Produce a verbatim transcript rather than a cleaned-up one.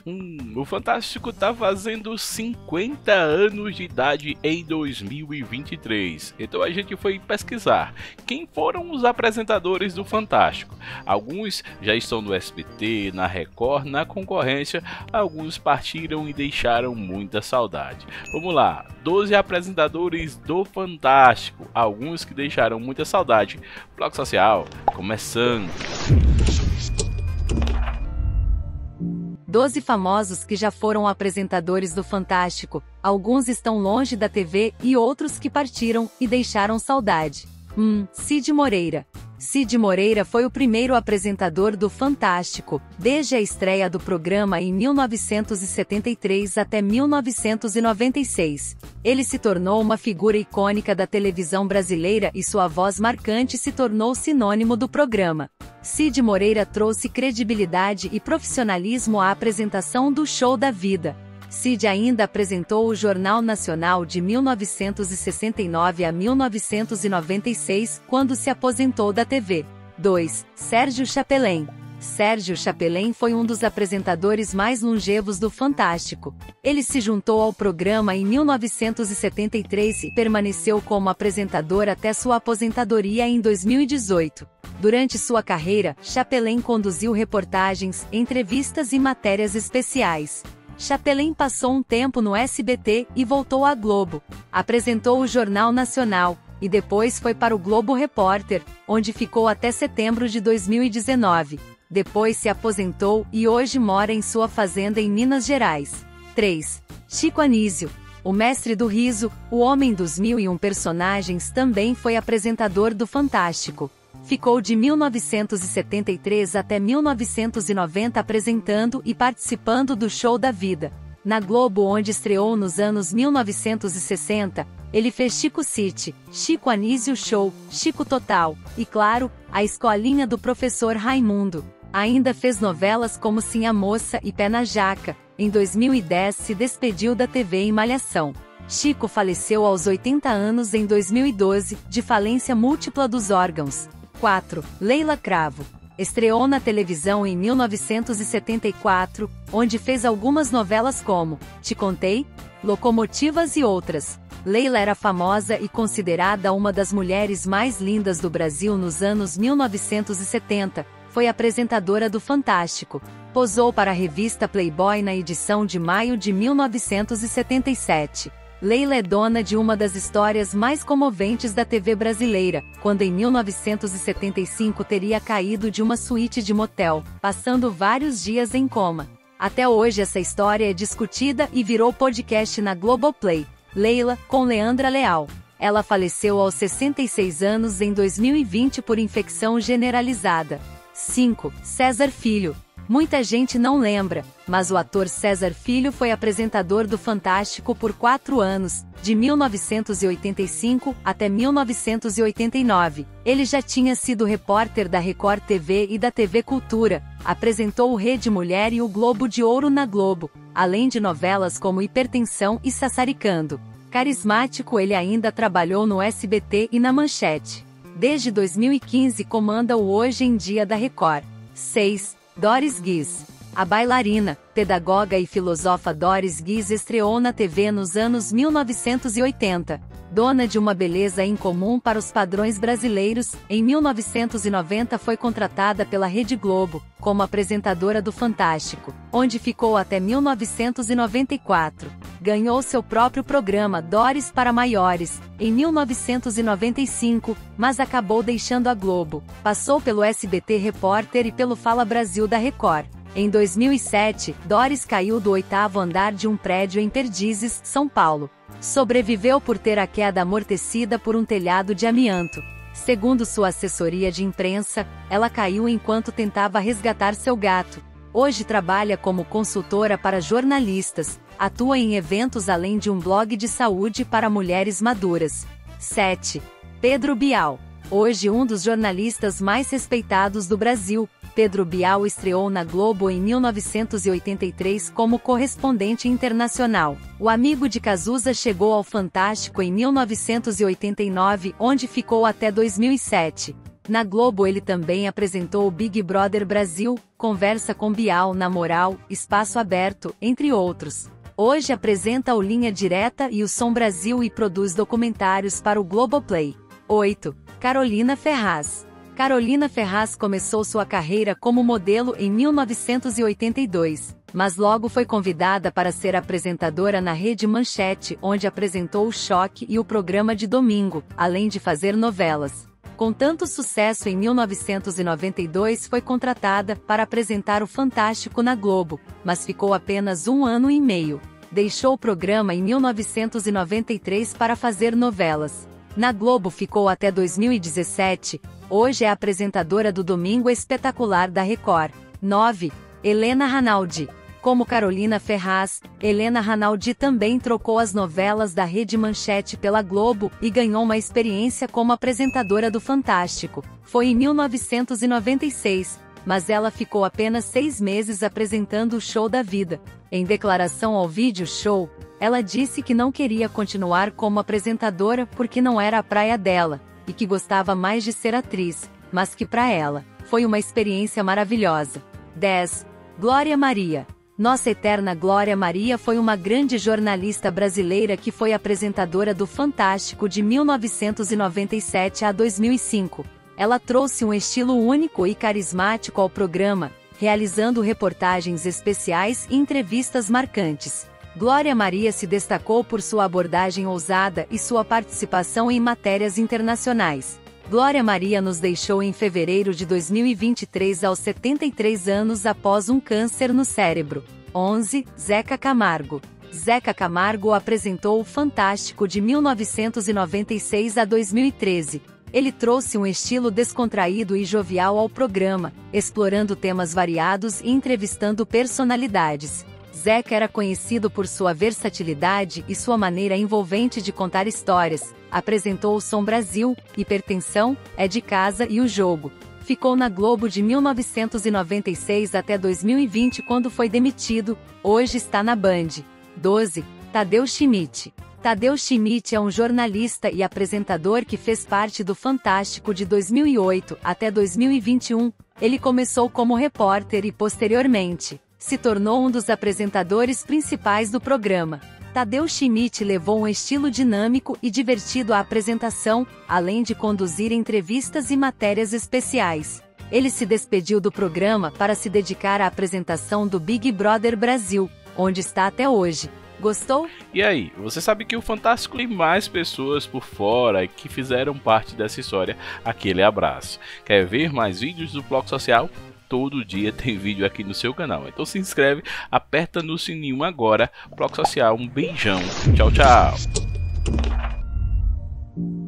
Hum, o Fantástico tá fazendo cinquenta anos de idade em dois mil e vinte e três, então a gente foi pesquisar quem foram os apresentadores do Fantástico. Alguns já estão no S B T, na Record, na concorrência, alguns partiram e deixaram muita saudade. Vamos lá, doze apresentadores do Fantástico, alguns que deixaram muita saudade. Bloco Social, começando. doze famosos que já foram apresentadores do Fantástico, alguns estão longe da T V e outros que partiram e deixaram saudade. um. Cid Moreira. Cid Moreira foi o primeiro apresentador do Fantástico, desde a estreia do programa em mil novecentos e setenta e três até mil novecentos e noventa e seis. Ele se tornou uma figura icônica da televisão brasileira e sua voz marcante se tornou sinônimo do programa. Cid Moreira trouxe credibilidade e profissionalismo à apresentação do Show da Vida. Cid ainda apresentou o Jornal Nacional de mil novecentos e sessenta e nove a mil novecentos e noventa e seis, quando se aposentou da T V. dois. Sérgio Chapelin. Sérgio Chapelin foi um dos apresentadores mais longevos do Fantástico. Ele se juntou ao programa em mil novecentos e setenta e três e permaneceu como apresentador até sua aposentadoria em dois mil e dezoito. Durante sua carreira, Chapelin conduziu reportagens, entrevistas e matérias especiais. Chapelin passou um tempo no S B T e voltou à Globo. Apresentou o Jornal Nacional, e depois foi para o Globo Repórter, onde ficou até setembro de dois mil e dezenove. Depois se aposentou e hoje mora em sua fazenda em Minas Gerais. três. Chico Anísio. O mestre do riso, o homem dos mil e um personagens, também foi apresentador do Fantástico. Ficou de mil novecentos e setenta e três até mil novecentos e noventa apresentando e participando do Show da Vida. Na Globo, onde estreou nos anos mil novecentos e sessenta, ele fez Chico City, Chico Anísio Show, Chico Total, e claro, a Escolinha do Professor Raimundo. Ainda fez novelas como Sim a Moça e Pé na Jaca. Em dois mil e dez se despediu da T V em Malhação. Chico faleceu aos oitenta anos em dois mil e doze, de falência múltipla dos órgãos. quatro. Leila Cravo. Estreou na televisão em mil novecentos e setenta e quatro, onde fez algumas novelas como Te Contei, Locomotivas e outras. Leila era famosa e considerada uma das mulheres mais lindas do Brasil nos anos mil novecentos e setenta. Foi apresentadora do Fantástico. Posou para a revista Playboy na edição de maio de mil novecentos e setenta e sete. Leila é dona de uma das histórias mais comoventes da T V brasileira, quando em mil novecentos e setenta e cinco teria caído de uma suíte de motel, passando vários dias em coma. Até hoje essa história é discutida e virou podcast na Globoplay. Leila, com Leandra Leal. Ela faleceu aos sessenta e seis anos em dois mil e vinte por infecção generalizada. cinco. César Filho. Muita gente não lembra, mas o ator César Filho foi apresentador do Fantástico por quatro anos, de mil novecentos e oitenta e cinco até mil novecentos e oitenta e nove. Ele já tinha sido repórter da Record T V e da T V Cultura, apresentou o Rede Mulher e o Globo de Ouro na Globo, além de novelas como Hipertensão e Sassaricando. Carismático, ele ainda trabalhou no S B T e na Manchete. Desde dois mil e quinze comanda o Hoje em Dia da Record. seis. Doris Guiz. A bailarina, pedagoga e filosofa Doris Guiz estreou na T V nos anos mil novecentos e oitenta. Dona de uma beleza incomum para os padrões brasileiros, em mil novecentos e noventa foi contratada pela Rede Globo, como apresentadora do Fantástico, onde ficou até mil novecentos e noventa e quatro. Ganhou seu próprio programa Doris para Maiores, em mil novecentos e noventa e cinco, mas acabou deixando a Globo. Passou pelo S B T Repórter e pelo Fala Brasil da Record. Em dois mil e sete, Doris caiu do oitavo andar de um prédio em Perdizes, São Paulo. Sobreviveu por ter a queda amortecida por um telhado de amianto. Segundo sua assessoria de imprensa, ela caiu enquanto tentava resgatar seu gato. Hoje trabalha como consultora para jornalistas, atua em eventos além de um blog de saúde para mulheres maduras. sete. Pedro Bial. Hoje um dos jornalistas mais respeitados do Brasil, Pedro Bial estreou na Globo em mil novecentos e oitenta e três como correspondente internacional. O amigo de Cazuza chegou ao Fantástico em mil novecentos e oitenta e nove, onde ficou até dois mil e sete. Na Globo ele também apresentou o Big Brother Brasil, Conversa com Bial na Moral, Espaço Aberto, entre outros. Hoje apresenta o Linha Direta e o Som Brasil e produz documentários para o Globoplay. oito. Carolina Ferraz. Carolina Ferraz começou sua carreira como modelo em mil novecentos e oitenta e dois, mas logo foi convidada para ser apresentadora na Rede Manchete, onde apresentou o Choque e o Programa de Domingo, além de fazer novelas. Com tanto sucesso, em mil novecentos e noventa e dois foi contratada para apresentar o Fantástico na Globo, mas ficou apenas um ano e meio. Deixou o programa em mil novecentos e noventa e três para fazer novelas. Na Globo ficou até dois mil e dezessete, hoje é apresentadora do Domingo Espetacular da Record. nove. Helena Ranaldi. Como Carolina Ferraz, Helena Ranaldi também trocou as novelas da Rede Manchete pela Globo e ganhou uma experiência como apresentadora do Fantástico. Foi em mil novecentos e noventa e seis, mas ela ficou apenas seis meses apresentando o Show da Vida. Em declaração ao vídeo show, ela disse que não queria continuar como apresentadora porque não era a praia dela, e que gostava mais de ser atriz, mas que para ela, foi uma experiência maravilhosa. dez. Glória Maria. Nossa eterna Glória Maria foi uma grande jornalista brasileira que foi apresentadora do Fantástico de mil novecentos e noventa e sete a dois mil e cinco. Ela trouxe um estilo único e carismático ao programa, realizando reportagens especiais e entrevistas marcantes. Glória Maria se destacou por sua abordagem ousada e sua participação em matérias internacionais. Glória Maria nos deixou em fevereiro de dois mil e vinte e três aos setenta e três anos após um câncer no cérebro. onze. Zeca Camargo. Zeca Camargo apresentou o Fantástico de mil novecentos e noventa e seis a dois mil e treze. Ele trouxe um estilo descontraído e jovial ao programa, explorando temas variados e entrevistando personalidades. Zeca era conhecido por sua versatilidade e sua maneira envolvente de contar histórias. Apresentou o Som Brasil, Hipertensão, É de Casa e O Jogo. Ficou na Globo de mil novecentos e noventa e seis até dois mil e vinte, quando foi demitido. Hoje está na Band. doze. Tadeu Schmidt. Tadeu Schmidt é um jornalista e apresentador que fez parte do Fantástico de dois mil e oito até dois mil e vinte e um. Ele começou como repórter e, posteriormente, se tornou um dos apresentadores principais do programa. Tadeu Schmidt levou um estilo dinâmico e divertido à apresentação, além de conduzir entrevistas e matérias especiais. Ele se despediu do programa para se dedicar à apresentação do Big Brother Brasil, onde está até hoje. Gostou? E aí, você sabe que o Fantástico tem mais pessoas por fora que fizeram parte dessa história? Aquele abraço. Quer ver mais vídeos do Bloco Social? Todo dia tem vídeo aqui no seu canal. Então se inscreve, aperta no sininho agora. Bloco Social, um beijão. Tchau, tchau.